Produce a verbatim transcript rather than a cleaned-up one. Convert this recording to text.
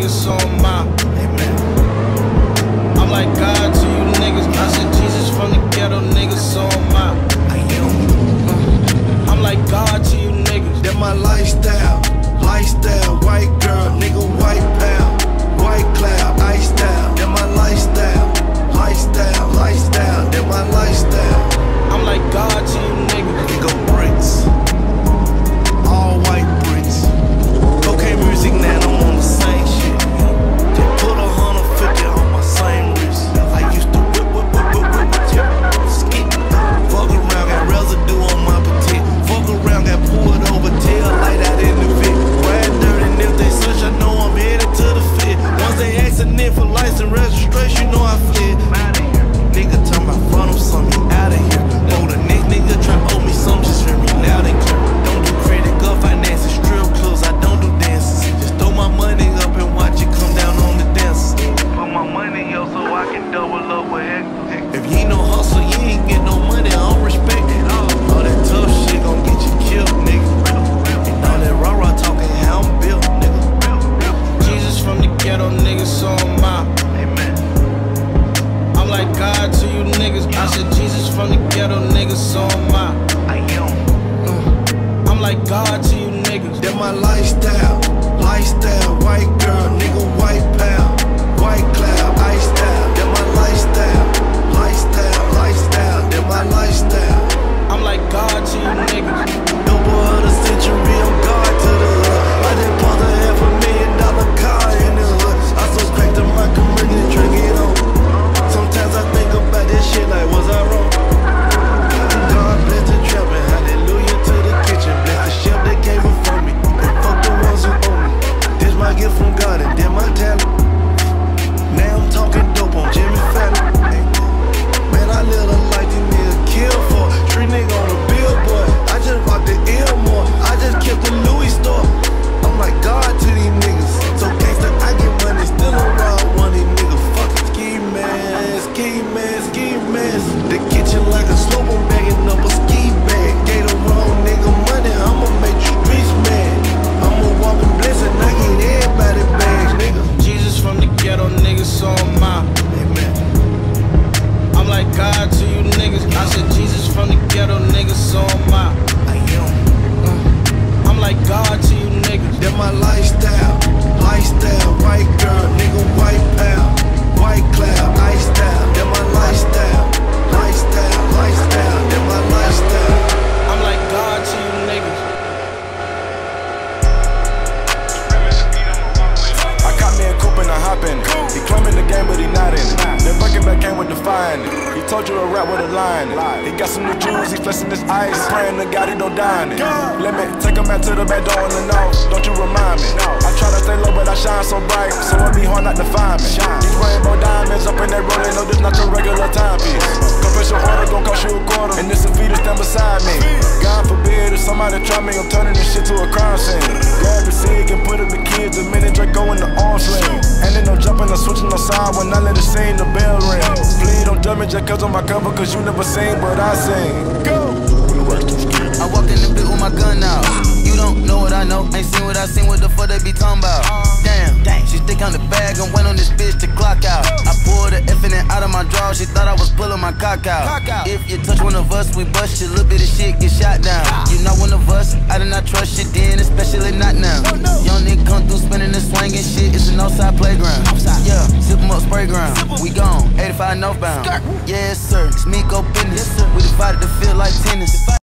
niggas, so am I. Amen. I'm like God to you niggas. I said Jesus from the ghetto, niggas, so am I. I am. I'm like God to you niggas. That my lifestyle, lifestyle. White girl, nigga, white pal, white cloud, ice style. That my lifestyle, lifestyle, lifestyle. That my lifestyle. I'm like God to you niggas. Nigga bricks, all white bricks. Cocaine music now, I'm on the same shit. They put a hundred fifty on my same wrist. I used to whip, whip, whip, whip, whip, whip, skip. Fuck around, got residue on my petite. Fuck around, got pulled over, tail light out in the fit. Ride dirt and if they search, I know I'm headed to the fit. Once they accident for license registration, you know I fled. Nigga talking about front of something, out of here. Oh, the next nigga try owe me some, just hear me loud and clear. Don't do credit card finances, strip clubs, I don't do dances. Just throw my money up and watch it come down on the dances. Put my money up so I can double up with Hector. If you ain't no hustle, you ain't get no money, I don't respect it. All that tough shit gon' get you killed, nigga. And all that rah-rah talking, how I'm built, nigga. Jesus from the ghetto, nigga, so am I. Amen. I'm like God to you niggas. I said Jesus from the ghetto, niggas, so am I. I am. Uh, I'm like God to you niggas. That my lifestyle, lifestyle. White girl, nigga, white pal, white cloud, ice style. That my lifestyle, lifestyle, lifestyle. That my lifestyle. I'm like God to you niggas. Double of the century, I'm God to the hood. I just bought a half a million dollar car in the hood. I so cracked the mic, I'm ready to drink it on. Sometimes I think about this shit like, was I wrong? God bless the trap and hallelujah to the kitchen. Bless the chef that came before me and fuck the ones who own me. This my gift from God and then my talent. Now I'm talking dope on Jimmy Fallon. Man, I live a life these niggas kill for. Street nigga on the billboard. I just rocked the Ilmore. I just kept the Louis store. I'm like God to these niggas. So gangsta, I get money, still around one of these niggas. Fucking ski man, ski man, ski man. The kitchen like a slow mo bagging up a ski bag. Gave the wrong nigga money, I'ma make you streets mad. I'm a walking blessing, I get everybody bags, nigga. Jesus from the ghetto, niggas, so am I. Amen. I'm like God to you niggas. I said Jesus from the ghetto, niggas, so am I. I am. Uh, I'm like God to you niggas. That my lifestyle, lifestyle. White girl, nigga, white pal, white cloud, ice style. That my lifestyle, lifestyle, lifestyle. That my lifestyle. I'm like God to you niggas. I caught me a coupe and I hop in. He claiming the game, but he not in it. The Birkin back came with the fine. He told you to rap with a line. He got some new jewels, he flexing his ice. Praying to God he don't die in it. Let me take him back to the back door in the north. Don't you remind me? I try to stay low, but I shine so bright, so it be hard not to find me. These rainbow diamonds up in that road, they know this not your regular timepiece. Confess your order, gon' cost you a quarter, and this a fee to stand beside me. God forbid if somebody try me, I'm turning this shit to a crime scene. Grab the cig and put up the kids, the minute Draco in the arm sling. And then no jumping or switching no side when I let it sing the bell ring. Please don't judge me just cause on my cover, cause you never sing, but I sing. Go! I walked in the bit with my gun out. You don't know what I know, ain't seen what I seen, what the fuck they be talking about. Damn, she stick on the bag and went on this bitch to clock out. I pulled the F and it out of my drawer, she thought I was pulling my cock out. If you touch one of us, we bust you, little bit of shit get shot down. You not one of us, I did not trust you then, especially not now. Young nigga come through spinning and swinging shit, it's an outside playground. Yeah, sip 'em up, spray ground. We gone, eighty-five northbound. Yes sir, it's me go business. We divided the field like tennis.